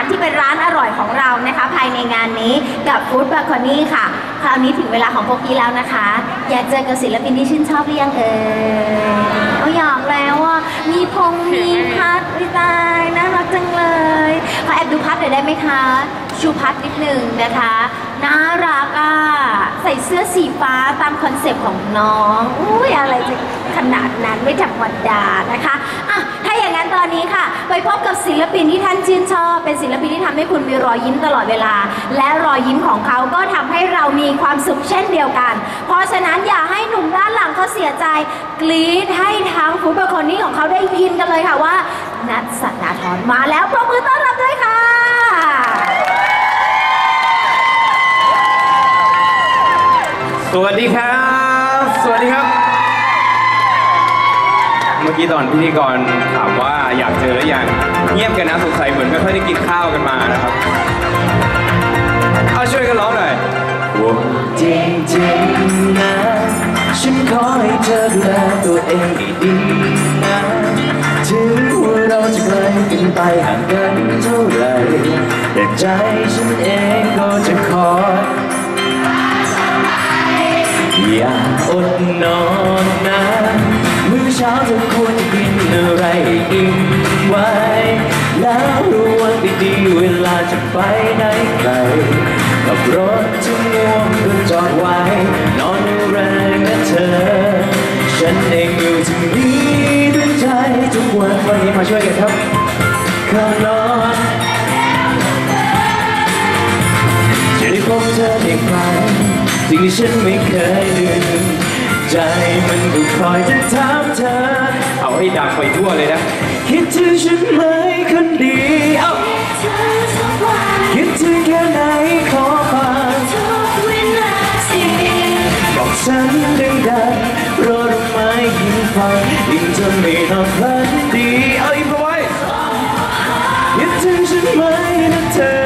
ที่เป็นร้านอร่อยของเรานะคะภายในงานนี้กับฟู้ดบาคอนี่ค่ะคราวนี้ถึงเวลาของพวกพี่แล้วนะคะอยากเจอกับศิลปินที่ชื่นชอบหรือยังเอ่ยอยากแล้วอ่ะมีพงมีพัดวิตายน่ารักจังเลยขอแอบดูพัดหน่อยได้ไหมคะชูพัดนิดนึงนะคะน่ารักอ่ะใส่เสื้อสีฟ้าตามคอนเซปต์ของน้องอุ้ยอะไรจะขนาดนั้นไม่ธรรมดานะคะอ่ะถ้าอย่างนั้นตอนนี้ค่ะไปพบกับศิลปินที่ท่านชื่นชอบเป็นศิลปินที่ทำให้คุณมีรอยยิ้มตลอดเวลาและรอยยิ้มของเขาก็ทำให้เรามีความสุขเช่นเดียวกันเพราะฉะนั้นอย่าให้หนุ่มด้านหลังเขาเสียใจกรี๊ดให้ทางฟู้ดบาคอนี่ของเขาได้ยินกันเลยค่ะว่านัท สัตนาธรมาแล้วปรบมือต้อนรับด้วยค่ะสวัสดีครับสวัสดีครับเมื่อกี้ตอนพิธีกรถามว่าอยากเจอหรือยังเงียบกันนะสงสัยเหมือนไม่ค่อยได้กินข้าวกันมานะครับเอาช่วยกันร้องหน่อยจริงๆนะฉันขอให้เธอดูแลตัวเองดีๆนะถึงว่าเราจะไกลกันไปห่างกันเท่าไหร่แต่ใจฉันเองก็จะคอยอย่าอดนอนนะมื้อเช้าเธอควรจะกินอะไรอิ่มไว้แล้วระวังดีๆเวลาจะไปไหนไกลกับรถที่ง่วงก็จอดไว้นอนแรงนะเธอฉันเองอยู่ที่นี่ด้วยใจทุกวันวันนี้มาช่วยกันครับเข้านอนจะได้พบเธออีกครั้งสิ่งที่ฉันไม่เคยลืมใจมันก็คอยจะถามเธอเอาให้ดังไปทั่วเลยนะคิดถึงฉันไหมคนดีเอาคิดถึงแค่ไหนขอฟังบอกฉันดังๆรอดอกไม้ยิ่งฟังยิ่งจะไม่นอนฝันดีเอาอีกไว้คิดถึงฉันไหมนะเธอ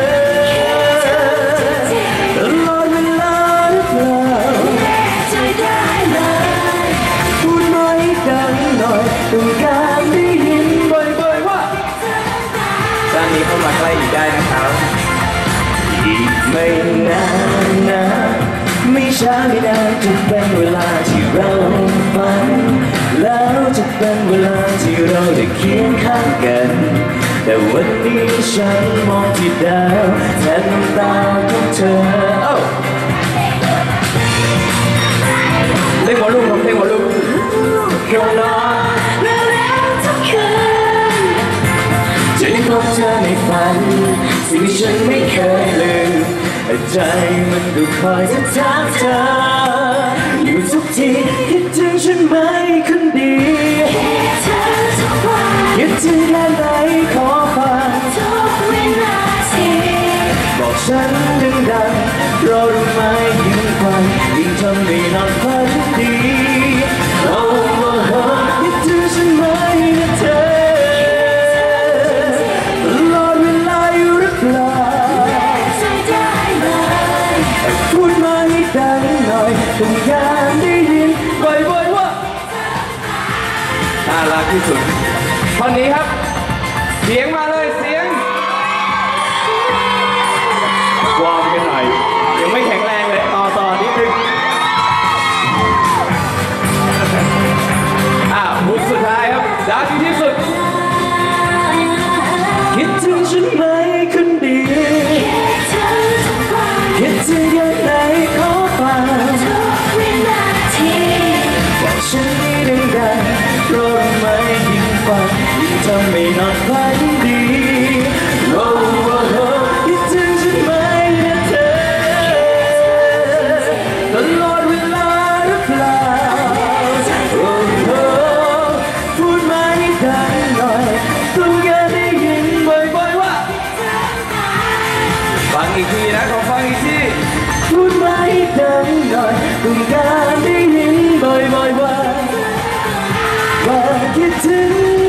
ต้องการได้ยินบ่อยๆว่าด้านนี้เข้ามาใกล้อีกได้นะครับอีกไม่นานนะไม่ช้าไม่นานจะเป็นเวลาที่เราฝันแล้วจะเป็นเวลาที่เราได้เคียงข้างกันแต่วันนี้ฉันมองที่ดาวแทนน้ำตาของเธอเล่นวอลลุ่มครับเล่นวอลลุ่มเข้านอนจะได้พบเธอในฝันสิ่งที่ฉันไม่เคยลืมใจมันก็คอยจะถามเธออยู่ทุกทีคิดถึงฉันไหมคนดีคิดถึงแค่ไหนขอฟังบอกฉันดังๆรอรู้ไหมยิ่งฟังยิ่งทำให้นอนฝันดีคิดถึงฉันไหมนะเธอพูดมาให้ดังหน่อยต้องการได้ยินบ่อยๆว่าน่ารักที่สุดตอนนี้ครับเสียงมาเลยเสียงวอร์มกันหน่อยยังไม่แข็งแรงเลยต่อนิดนึงมุกสุดท้ายครับดังที่สุดคิดถึงฉันไหมคนดีคิดถึงยังไงขอฟังบอกฉันนี้ดังๆรอรู้ไหมยิ่งฟังยิ่งทำให้นอนฝันดีคิดถึงฉันไหมนะเธอตลอดเวลาหรือเปล่าพูดมาให้ดังหน่อยต้องการได้ยินบ่อยๆว่าฟังอีกทีนะขอฟังอีกทีพูดมาให้ดังหน่อยต้องการได้ยินบ่อยๆว่าคิดถึง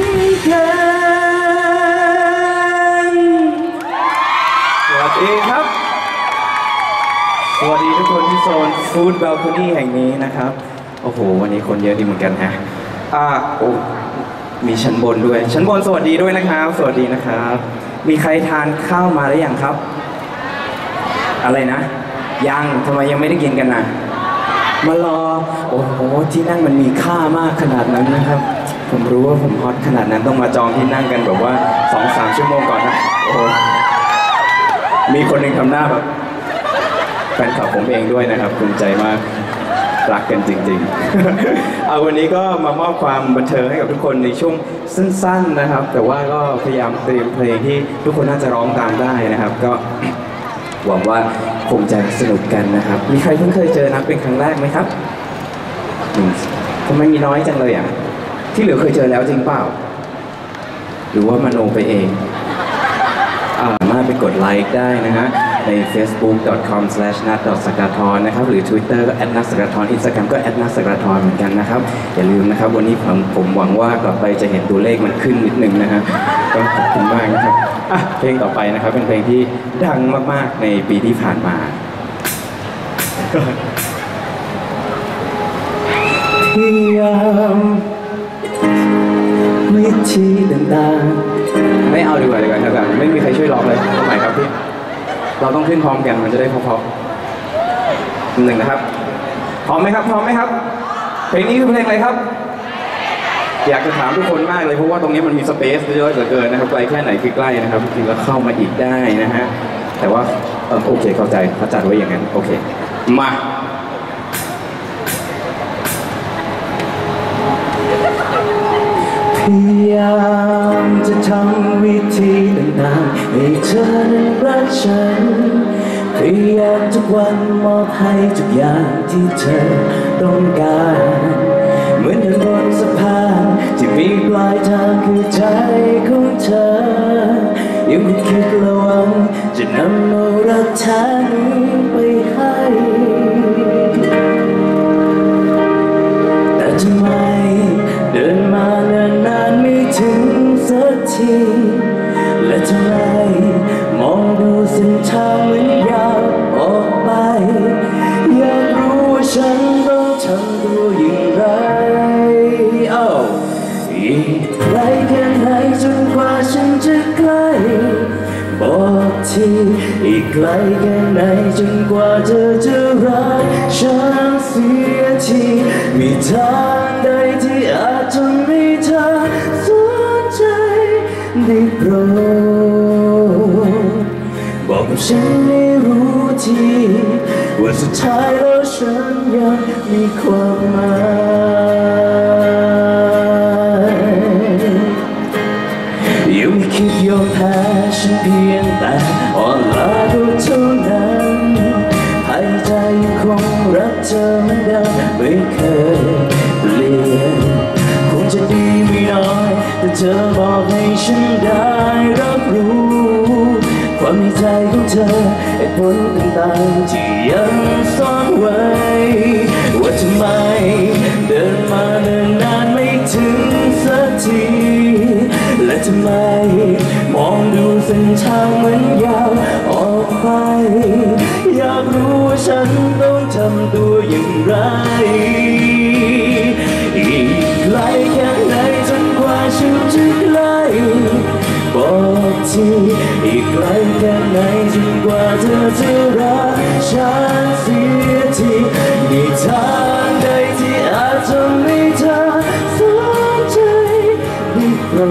กันสวัสดีครับสวัสดีทุกคนที่โซนฟู้ดบาลคอนี่แห่งนี้นะครับโอ้โหวันนี้คนเยอะดีเหมือนกันฮะโอ้มีชั้นบนด้วยชั้นบนสวัสดีด้วยนะครับสวัสดีนะครับมีใครทานข้าวมาหรือยังครับ อะไรนะ ยังทำไมยังไม่ได้กินกันนะมารอโอ้โหที่นั่งมันมีค่ามากขนาดนั้นนะครับ ผมรู้ว่าผมฮอตขนาดนั้นต้องมาจองที่นั่งกันแบบว่า 2-3 ชั่วโมงก่อนนะโอ้โหมีคนหนึ่งทำหน้าแบบแฟนคลับผมเองด้วยนะครับภูมิใจมากรักกันจริงๆ เอาวันนี้ก็มามอบความบันเทิงให้กับทุกคนในช่วงสั้นๆนะครับ แต่ว่าก็พยายามเตรียมเพลงที่ทุกคนน่าจะร้องตามได้นะครับ ก็หวังว่าคงจะสนุกกันนะครับ มีใครเพิ่งเคยเจอนับเป็นครั้งแรกไหมครับทำไมมีน้อยจังเลยอ่ะที่เหลือเคยเจอแล้วจริงเปล่าหรือว่ามโนไปเองสามารถไปกดไลค์ได้นะฮะใน facebook.com/nat.sagathon นะครับหรือ Twitter ก็ @natsagathon Instagram ก็ @natsagathon เหมือนกันนะครับอย่าลืมนะครับวันนี้ผมหวังว่ากลับไปจะเห็นตัวเลขมันขึ้นนิดนึงนะฮะก็ขอบคุณมากนะครับเพลงต่อไปนะครับเป็นเพลงที่ดังมากๆในปีที่ผ่านมาพยายามวิธีต่างๆไม่เอาดีกว่าครับไม่มีใครช่วยร้องเลยทำไมครับพี่เราต้องขึ้นพร้อมกันมันจะได้เพราะๆหนึ่งนะครับพร้อมไหมครับเพลงนี้คือเพลงอะไรครับอยากจะถามทุกคนมากเลยเพราะว่าตรงนี้มันมีสเปซเยอะเหลือเกินนะครับไกลแค่ไหนคือใกล้นะครับจริงๆแล้วเข้ามาอีกได้นะฮะแต่ว่าโอเคเข้าใจเขาจัดไว้อย่างนั้นโอเคมาพยายามจะทำวิธีต่างๆให้เธอนั้นรักฉันพยายามทุกวันมอบให้ทุกอย่างที่เธอต้องการเหมือนเดินบนสะพานที่มีปลายทางคือใจของเธอยังคงคิดระวังจะนำเอารักแท้นี้ไปให้แต่ทำไมเดินมาเนิ่นนานไม่ถึงสักทีและทำไมมองดูเส้นทางเหมือนยาวออกไปอยากรู้ว่าฉันต้องทำตัวอย่างไรอีกไกลแค่ไหนจนกว่าฉันจะใกล้บอกทีอีกไกลแค่ไหนจนกว่าเธอจะรักฉันเสียทีมีทางใดที่อาจทำให้เธอสนใจได้โปรดบอกกับฉันให้รู้ทีว่าสุดท้ายแล้วฉันยังมีความหมายยังไม่คิดยอมแพ้ฉันเพียงแต่อ่อนล้าก็เท่านั้นให้ใจยังคงรักเธอเหมือนเดิมไม่เคยเปลี่ยนคงจะดีไม่น้อยแต่เธอบอกให้ฉันได้รับรู้ความในใจของเธอเหตุผลต่างๆที่ยังซ่อนไว้ว่าทำไมเดินมาเนิ่นนานไม่ถึงสักทีและทำไมมองดูเส้นทางเหมือนยาวออกไปอยากรู้ว่าฉันต้องทำตัวอย่างไรอีกไกลแค่ไหนจนกว่าฉันจะใกล้บอกทีอีกไกลแค่ไหนจนกว่าเธอจะรักฉันเสียทีมีทางใดที่อาจทำให้เธอสนใจได้โปร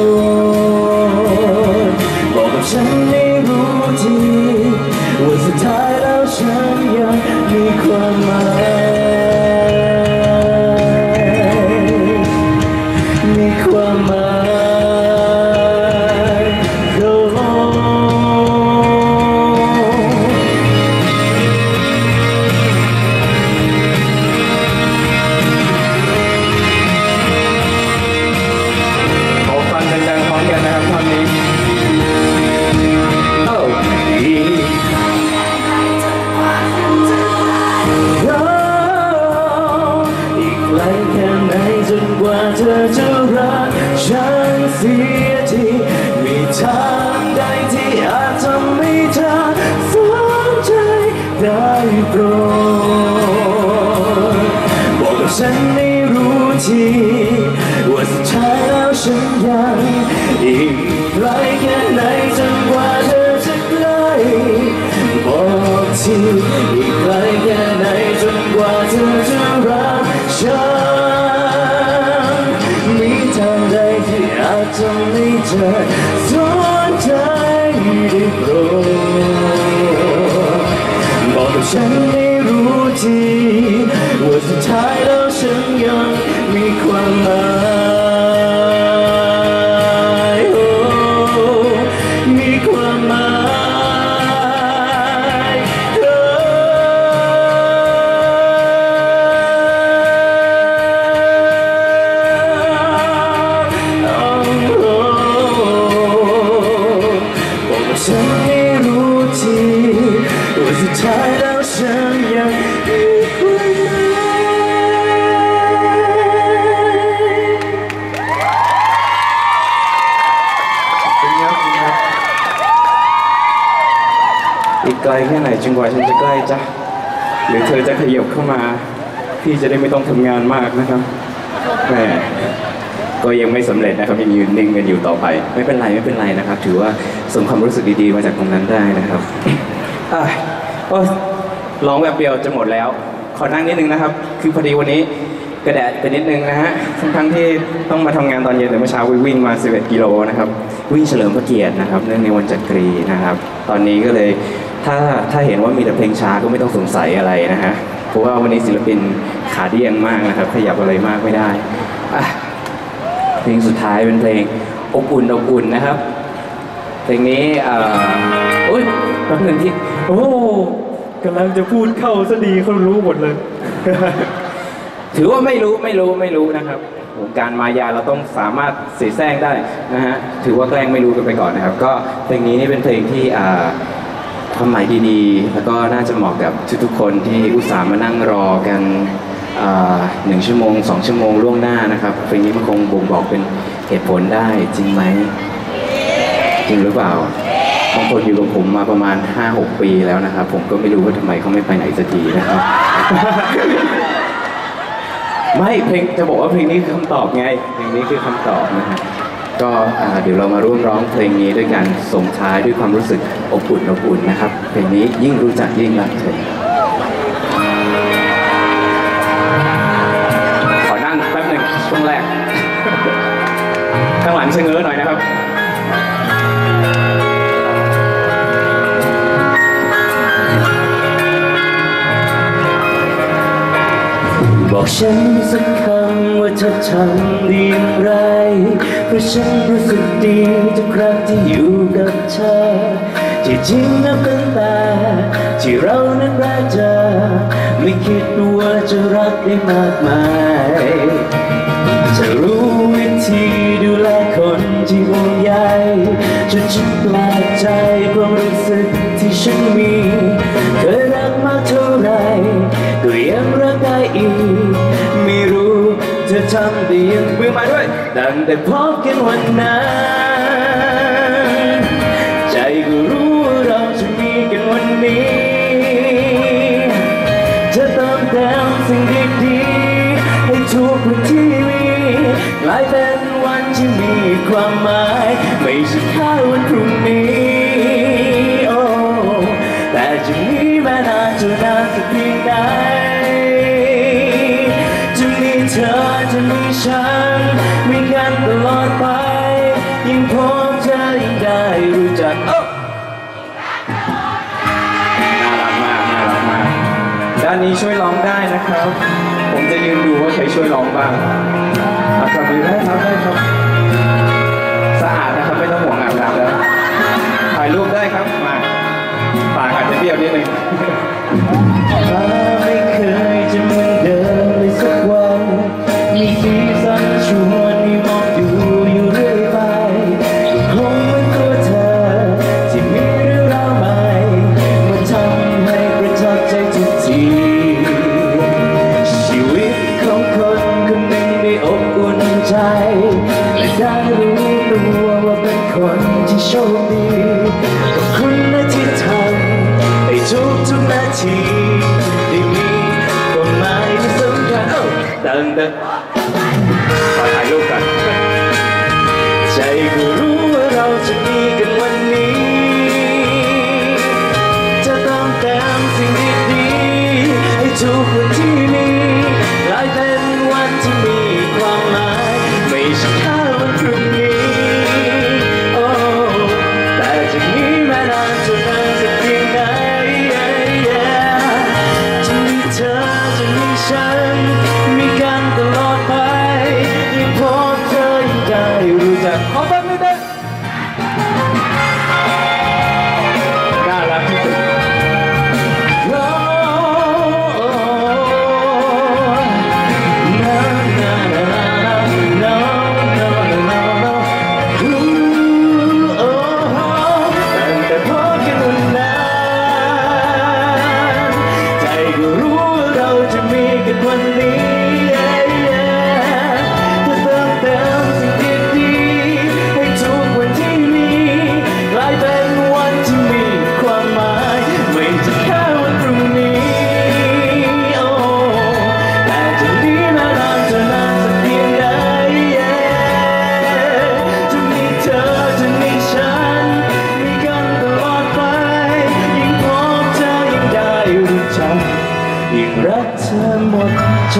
ดบอกกับฉันให้รู้ทีว่าสุดท้ายแล้วฉันยังมีความหมายมีความหมายเธอจะรักฉันเสียทีมีทางใดที่อาจทำให้เธอสนใจได้โปรดบอกกับฉันให้รู้ทีว่าสุดท้ายแล้วฉันยังอีกไกลแค่ไหนจนได้โปรดบอกกับฉันให้รู้ทีว่าสุดท้ายแล้วฉันยังมีความหมายมีความหมายบอกกับฉันให้รู้ทีว่าสุดท้ายแล้วฉันยังมีความหมายอีกไกลแค่ไหนจนกว่าฉันจะใกล้จ๊ะหรือเธอจะขยับเข้ามาพี่จะได้ไม่ต้องทำงานมากนะครับแหมก็ยังไม่สำเร็จนะครับยังยืนนิ่งกันอยู่ต่อไปไม่เป็นไรไม่เป็นไรนะครับถือว่าส่งความรู้สึกดีๆมาจากตรงนั้นได้นะครับก็ร้องแบบเดียวจะหมดแล้วขอนั่งนิดนึงนะครับคือพอดีวันนี้กระแดดไปนิดนึงนะฮะทั้งที่ต้องมาทำงานตอนเย็นแต่เมื่อเช้าวิ่งมา11 กิโลนะครับวิ่งเฉลิมพระเกียรตินะครับเนื่องในวันจักรีนะครับตอนนี้ก็เลยถ้าเห็นว่ามีแต่เพลงช้าก็ไม่ต้องสงสัยอะไรนะฮะเพราะว่าวันนี้ศิลปินขาเดี้ยงมากนะครับขยับอะไรมากไม่ได้เพลงสุดท้ายเป็นเพลงอบอุ่นนะครับเพลงนี้โอ๊ยแป๊บหนึ่งที่โอ้กำลังจะพูดเข้าซะดีเขารู้หมดเลย ถือว่าไม่รู้นะครับวงการมายาเราต้องสามารถเสแสร้งได้นะฮะถือว่าแกล้งไม่รู้กันไปก่อนนะครับก็เพลงนี้นี่เป็นเพลงที่ความหมายดีๆแล้วก็น่าจะเหมาะกับทุกๆคนที่อุตส่าห์มานั่งรอกัน1 ชั่วโมง 2 ชั่วโมงล่วงหน้านะครับเพลงนี้มันคงบ่งบอกเป็นเหตุผลได้จริงไหมจริงหรือเปล่าบางคนอยู่กับผมมาประมาณ 5-6 ปีแล้วนะครับผมก็ไม่รู้ว่าทำไมเขาไม่ไปไหนสักทีนะครับ ไม่เพลงจะบอกว่าเพลงนี้คือคำตอบไงเพลงนี้คือคำตอบนะฮะก็เดี๋ยวเรามาร่วมร้องเพลงนี้ด้วยกันส่งท้ายด้วยความรู้สึกอบอุ่นนะครับเพลงนี้ยิ่งรู้จักยิ่งรักเธอขอนั่งแป๊บหนึ่งช่วงแรก ข้างหลังเชงเง้อหน่อยนะครับบอกฉันสักคำว่าเธอทำดีอย่างไรเพราะฉันรู้สึกดีทุกครั้งที่อยู่กับเธอที่จริงนับตั้งแต่ที่เรานั้นแรกเจอไม่คิดว่าจะรักได้มากมายจะรู้วิธีดูแลคนที่ห่วงใยจนฉันแปลกใจความรู้สึกที่ฉันมีเคยรักมากเท่าไรก็ยังรักได้อีกไม่รู้เธอทำได้ยังมือมาด้วยตั้งแต่พบกันวันนั้นใจก็รู้ว่าเราจะมีกันวันนี้จะต้องเติมสิ่งดีๆให้ทุกวันที่มีกลายเป็นวันที่มีความหมายไม่ใช่แค่วันพรุ่งนี้โอ้แต่จะมีแม้นานจะนานสักเพียงใดจะมีเธอจะมีฉันมีกันตลอดไปยิ่งพบเธอยิ่งได้รู้จักน่ารักมากด้านนี้ช่วยร้องได้นะครับผมจะยืนดูว่าใครช่วยร้องบ้างจับมือได้ครับสะอาดนะครับไม่ต้องห่วงอาบน้ำแล้วถ่ายรูปได้ครับมาปากอาจจะเบี้ยวนิดนึงไม่เคยจะเหมือนเดิมเลยสักวันมีสีสันชวนให้มองดูอยู่เรื่อยไปคงเหมือนตัวเธอที่มีเรื่องราวใหม่มาทำให้ประทับใจทุกทีชีวิตของคนคนหนึ่งได้อบอุ่นใจและได้รู้ตัวว่าเป็นคนที่โชคดีขอบคุณนะที่ทำให้ทุกนาทีได้มีความหมายที่สำคัญตั้งแต่ขอถ่ายรูปกันใจก็รู้ว่าเราจะมีกันวันนี้จะต้องเติมสิ่งดีๆให้ทุกวันที่มีกลายเป็นวันที่มีความหมายไม่ใช่แค่วันพรุ่งนี้โอ้แต่จะมีหมดใจ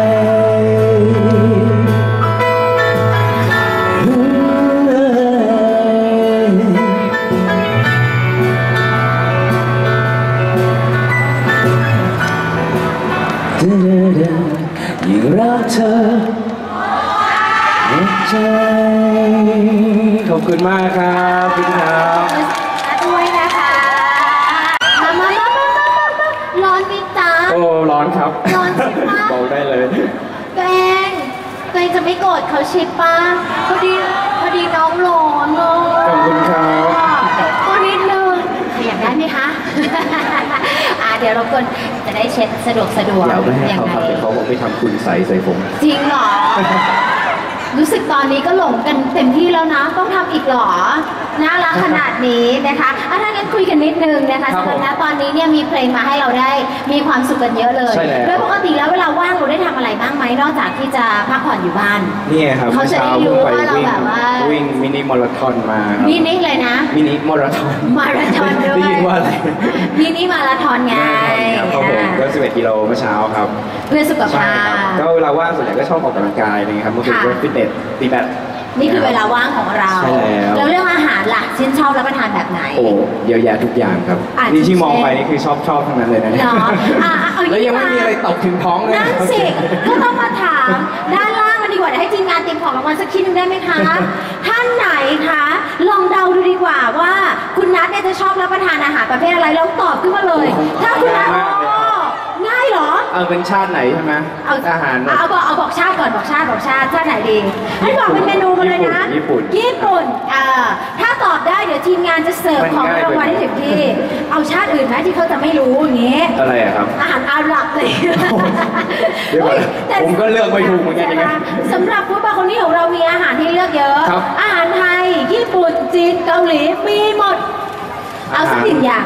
ยิ่งรักเธอหมดใจขอบคุณมากครับพี่ครับด้วยนะคะมาร้อนมิตาโอ้ร้อนครับร้อนใช่ปะบอกได้เลยตัวเองจะไม่โกรธเขาใช่ปะพอดีน้องร้อนเลยขอบคุณครับก็นิดนึงอยากได้ไหมคะ เดี๋ยวเราควรจะได้เช็ดสะดวกอยากไปให้ยังเขาไงทำแต่เขาบอกไม่ทำคุณใส่ผมจริงเหรอ รู้สึกตอนนี้ก็หลงกันเต็มที่แล้วนะ ต้องทำอีกเหรอ น่ารักขนาดนี้นะคะถ้างั้นคุยกันนิดนึงนะคะสำหรับณตอนนี้เนี่ยมีเพลงมาให้เราได้มีความสุขกันเยอะเลยใช่แล้วโดยปกติแล้วเวลาว่างเราได้ทำอะไรบ้างไหมนอกจากที่จะพักผ่อนอยู่บ้านนี่ครับเขาจะได้รู้ว่าเราวิ่งแบบว่าวิ่งมินิมาราธอนมาครับมินิเลยนะมินิมาราธอนมาราธอนด้วยได้ยินว่าอะไรมินิมาราธอนไงครับผมก็11 กิโลเมื่อเช้าครับเพื่อสุขใช่ภาครับพก็เวลาว่างส่วนใหญ่ก็ชอบออกกำลังกายอะไรเงี้ยครับเมื่อคืนก็ฟิตเนสตีแบดนี่คือเวลาว่างของเราใช่แล้วแล้วเรื่องอาหารล่ะชื่นชอบรับประทานแบบไหนโอ้เยอะแยะทุกอย่างครับอ่ะนี่ที่มองเช่นไปนี่คือชอบทั้งนั้นเลยนะเหรอเอาแล้วยังไม่มีอะไรตกถึงท้องเลยนั่นสิ ก็ต้องมาถามด้านล่างกันดีกว่าเดี๋ยวให้ทีมงานเตรียมของรางวัลสักชิ้นหนึงได้ไหมคะ ท่านไหนคะ ลองเดาดูดีกว่าว่าคุณนัทเนี่ยจะชอบรับประทานอาหารประเภทอะไรลองตอบขึ้นมาเลย ถ้าคุณนัทง่ายเหรอเป็นชาติไหนใช่ไหมเอาอาหารแบบเอาบอกชาติก่อนบอกชาติชาติไหนดีให้บอกเป็นเมนูมาเลยนะญี่ปุ่นญี่ปุ่นถ้าตอบได้เดี๋ยวทีมงานจะเสิร์ฟของรางวัลให้ถึงที่ เอาชาติอื่นไหมที่เขาจะไม่รู้อย่างงี้อะไรอะครับอาหารอาหรับเลยเดี๋ยวก่อนแต่ผมก็เลือกไม่ถูกเหมือนกันยังไงสำหรับผู้บาคนนี้ของเรามีอาหารให้เลือกเยอะครับอาหารไทย ญี่ปุ่น จีน เกาหลี มีหมด เอาสักหนึ่งอย่าง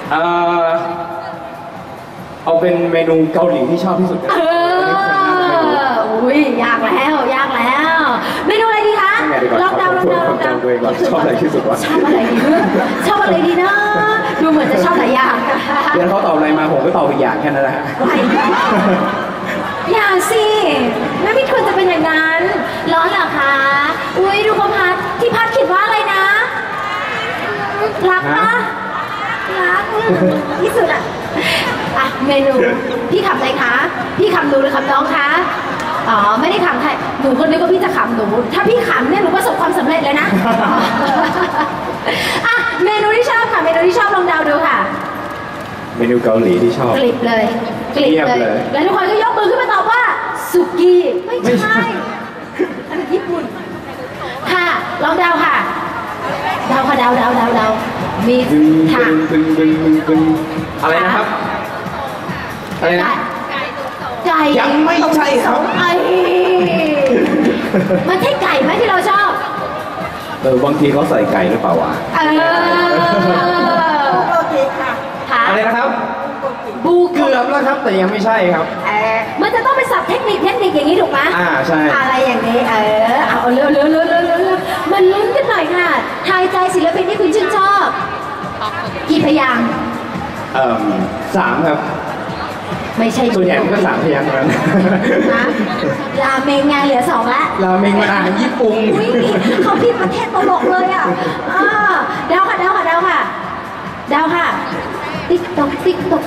เอาเป็นเมนูเกาหลีที่ชอบที่สุดอุ้ยยากแล้ว เมนูอะไรดีคะยังไงดีก่อนลองเดาขอจำด้วยก่อนชอบอะไรที่สุดวะชอบอะไรดีนะ ดูเหมือนจะชอบหลายอย่างเดี๋ยวเขาตอบอะไรมาผมก็ตอบอีกอย่างแค่นั้นแหละฮะไหวอย่าสิไม่ควรจะเป็นอย่างนั้น ร้อนเหรอคะ อุ้ยดูเขาพัดที่พัดคิดว่าอะไรนะรักปะรักที่สุดอ่ะเมนูพี่ขำอะไรคะพี่ขำหนูหรือขำน้องคะอ๋อไม่ได้ขำใครหนูก็นึกว่าพี่จะขำหนูถ้าพี่ขำเนี่ยหนูประสบความสำเร็จเลยนะเมนูที่ชอบค่ะเมนูที่ชอบลองเดาดูค่ะเมนูเกาหลีที่ชอบกลิบเลยเงียบเลยแล้วทุกคนก็ยกมือขึ้นมาตอบว่าสุกี้ไม่ใช่อันนั้นญี่ปุ่นค่ะลองเดาค่ะเดามีดึงค่ะดึงอะไรนะครับ อะไรนะไก่ยังไม่ใช่ครับไอ้มันใช่ไก่ไหมที่เราชอบบางทีเขาใส่ไก่หรือเปล่าวะโอเคค่ะค่ะอะไรนะครับบูเกือบแล้วครับแต่ยังไม่ใช่ครับมันจะต้องเป็นศัพท์เทคนิคอย่างนี้ถูกไหมใช่อะไรอย่างนี้เอาเร็วมันลุ้นกันหน่อยค่ะทายใจศิลปินที่คุณชื่นชอบกี่พยางค์ 3 ครับไม่ใช่ส่วนใหญ่มันก็3 พยางค์เท่านั้นนะราเมงไงเหลือ2ละราเมงมันอาหารญี่ปุ่นอุ้ยเขาพิมพ์ประเทศตลกเลยอ่ะเดาค่ะติ๊กตอก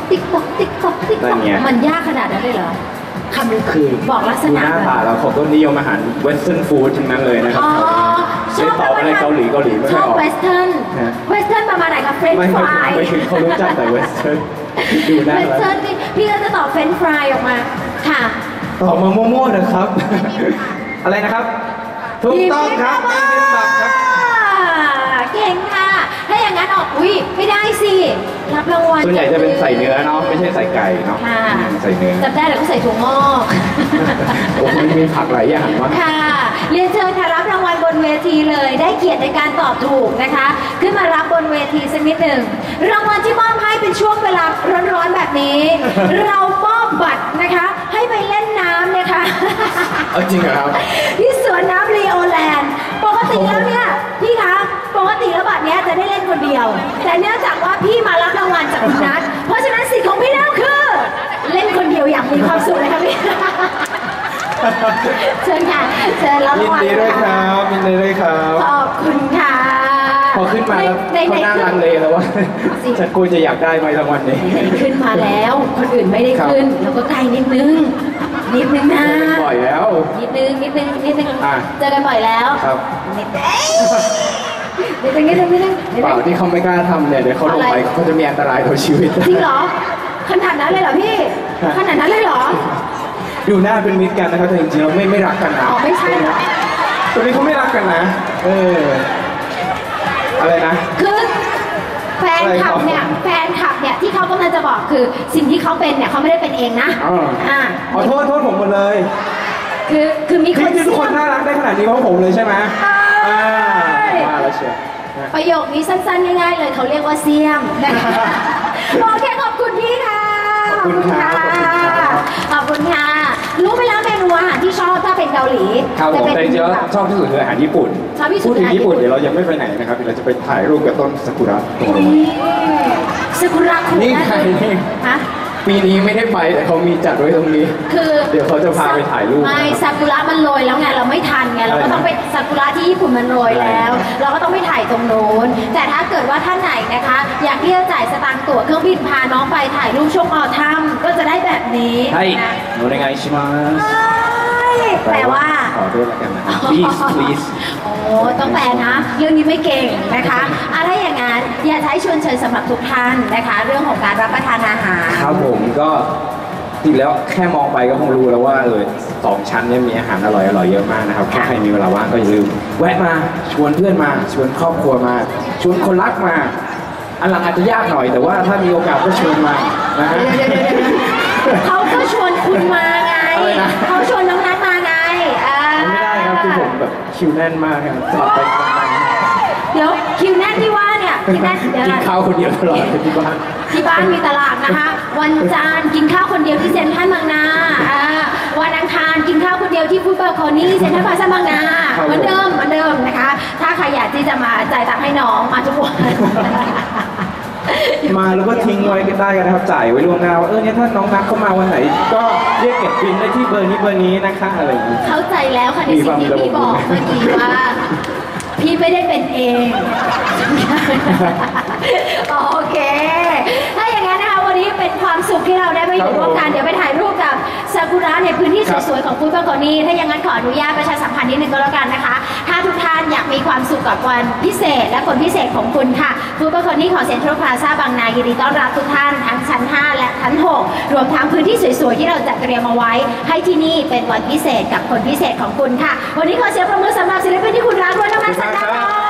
มันยากขนาดนั้นเลยเหรอคำนี้คือบอกลักษดูณะหน้าตาเราผมก็นิยมอาหารเวสเทิร์นฟู้ดทั้งนั้นเลยนะครับชอบตอบอะไรเกาหลีไม่ชค่ออยบออกเวสเทิร์นประมาณไหนคะเฟรนช์ไม่ฟรายถึงเขารู้จักแต่เวสเทิร์นดูหน้าเวสแล้วเทิร์นนี่พี่ก็จะตอบเฟรนช์ฟรายออกมาค่ะตอบมามั่วๆนะครับ อะไรนะครับถูกต้องครับบิบิบิมมบับับบ ครับเก่งค่ะ ถ้าอย่างนั้นออกไม่ได้สิรับรางวัลส่วนใหญ่จะเป็นใส่เนื้อเนาะไม่ใช่ใส่ไก่เนาะค่ะใส่เนื้อจำได้แล้วก็ใส่ถั่วงอกโอ้มันมีผักหลายอย่างมากค่ะเรียนเชิญค่ะรับรางวัลบนเวทีเลยได้เกียรติในการตอบถูกนะคะ ขึ้นมารับบนเวทีสักนิดหนึ่งรางวัลที่มอบให้เป็นช่วงเวลาร้อนๆแบบนี้ เรามอบบัตรนะคะ ให้ไปเล่นน้ำนะคะจริงเหรอครับที่สวนน้ำลีโอแลนด์ปกติแล้วเนี่ยพี่คะปกติแล้วบัตรเนี้ยจะได้เล่นคนเดียว แต่เนื่องจากว่าพี่มารับรางวัลจากคุณนัทเพราะฉะนั้นสิทธิ์ของพี่แล้วคือเล่นคนเดียวอยากมีความสุขเลยค่ะพี่ เชิญค่ะเชิญรับยิราน งวัลดีด้วยครับยินดีด้วยครับขอบคุณค่ะพอขึ้นมาแล้วในเขานั่งลังเลแล้วว่าสิฉันกูจะอยากได้ไหมรางวัลนี้ไหนๆขึ้นมาแล้ว คนอื่นไม่ได้ครับขึ้นเราก็ไกลนิดนึงนะบ่อยแล้วนิดนึงอ่ะเจอกันบ่อยแล้วครับนิดนึงเปล่าที่เขาไม่กล้าทำเนี่ยเดี๋ยวเขาลงไปเขาจะมีอันตรายต่อชีวิตจริงเหรอขนาดนั้นเลยเหรอพี่ขนาดนั้นเลยเหรอดูหน้าเป็นมิตรกันนะครับแต่จริงๆเราไม่รักกันนะอ๋อไม่ใช่เหรอตัวนี้เขาไม่รักกันนะอะไรนะคือแฟนคลับเนี่ยที่เขากำลังจะบอกคือสิ่งที่เขาเป็นเนี่ยเขาไม่ได้เป็นเองนะอ๋อ ขอโทษผมหมดเลยคือมีคนที่ทุกคนน่ารักได้ขนาดนี้เพราะผมเลยใช่ไหมว่าแล้วเชียวประโยคนี้สั้นๆง่ายๆเลยเขาเรียกว่าเสียมนะคะโอเคขอบคุณพี่ค่ะขอบคุณครับขอบคุณค่ะรู้ไปแล้วเมนูอาหารที่ชอบถ้าเป็นเกาหลีครับผมจะแต่จริงๆแล้วชอบที่สุดคืออาหารญี่ปุ่นชอบที่สุดพูดถึงญี่ปุ่นคืออาหารญี่ปุ่นเดี๋ยวเรายังไม่ไปไหนนะครับเดี๋ยวเราจะไปถ่ายรูปกับต้นซากุระตรงอุ๊นี้ยซากุระคุนี่นะไงนี่ฮะปีนี้ไม่ได้ไปแต่เขามีจัดไว้ตรงนี้คือเดี๋ยวเขาจะพาไปถ่ายรูปไม่นะครับซากุระมันโรยแล้วไงเราไม่ทันไงเราก็ต้องไปซากุระที่ญี่ปุ่นมันโรยแล้ว เราก็ต้องไปถ่ายตรงโน้นแต่ถ้าเกิดว่าท่านไหนนะคะ อยากที่จะจ่ายสตางค์ตั๋วเครื่องบินพาน้องไปถ่ายรูปช่วงออทัมก็จะได้แบบนี้はいนะお願いしますแปลว่าขอด้วยแล้วกันนะ please please โอ้ต้องแปลนะ เรื่องนี้ไม่เก่งนะคะถ้าอย่างนั้นอย่าใช้ชวนเชิญสำหรับทุกท่านนะคะ เรื่องของการรับประทานอาหารครับผมก็จริงแล้วแค่มองไปก็คงรู้แล้วว่าสองชั้นเนี่ยมีอาหารอร่อยเยอะมากนะครับถ้าใครมีเวลาว่างก็อย่าลืมแวะมาชวนเพื่อนมาชวนครอบครัวมาชวนคนรักมาอันหลังอาจจะยากหน่อยแต่ว่าถ้ามีโอกาสก็ชวนมานะฮะเขาก็ชวนคุณมาไงอะไรนะเขาชวนน้องนัทมาไงไม่ได้ครับคือผมแบบคิวแน่นมากครับสลับไปสลับมาเดี๋ยวคิวแน่นที่ว่าเนี่ยคิวแน่นเดี๋ยวกินข้าวคนเดียวตลอดเลยที่บ้านที่บ้านมีตลาดนะคะ วันจันทร์กินข้าวคนเดียวที่เซ็นทรัลบางนาวันอังคารกินข้าวคนเดียวที่ฟู้ดบาร์คอนี่เซ็นทรัลพลาซ่าบางนาครับเหมือนเดิมนะคะ ถ้าใครอยากที่จะมาจ่ายตังค์ให้น้องมาทุกวันมาแล้วก็ทิ้งไว้ก็ได้กันนะครับจ่ายไว้ล่วงหน้าว่าเนี่ยถ้าน้องนักเข้ามาวันไหน ก็เรียกเก็บบินได้ที่เบอร์นี้นะคะอะไรอย่างนี้เข้าใจแล้วค่ะในสิ่งที่พี่บอกเมื่อกี้ว่า พี่ไม่ได้เป็นเอง โอเค ถ้าอย่างนั้นนะคะวันนี้เป็นความสุขที่เราได้ไปอยู่ร่วมกันเดี๋ยวไปถ่ายรูปกับซากุระในพื้นที่สวยๆของฟู้ดบาร์โกนี่ถ้าอย่างนั้นขออนุญาตประชาสัมพันธ์นิดนึงก็แล้วกันนะคะ ถ้าทุกท่านอยากมีความสุขกับวันพิเศษและคนพิเศษของคุณค่ะฟู้ดบาร์โกนี่ของเซ็นทรัลพลาซ่าบางนายินดีต้อนรับทุกท่านทั้งชั้น 5 และชั้น 6 รวมทั้งพื้นที่สวยๆที่เราจัดเตรียมเอาไว้ ให้ที่นี่เป็นวันพิเศษกับคนพิเศษของคุณค่ะ วันนี้ขอเสียงปรบมือสำหรับศิลปินที่คุณรักด้วยน้องนัทสันดา